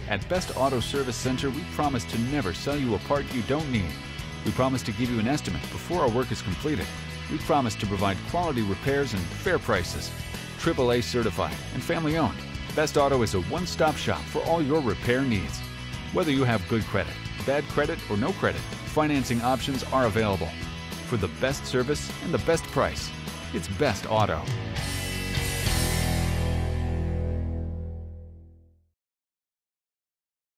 At Best Auto Service Center, we promise to never sell you a part you don't need. We promise to give you an estimate before our work is completed. We promise to provide quality repairs and fair prices. AAA certified and family owned, Best Auto is a one-stop shop for all your repair needs. Whether you have good credit, bad credit, or no credit, financing options are available. For the best service and the best price, it's Best Auto.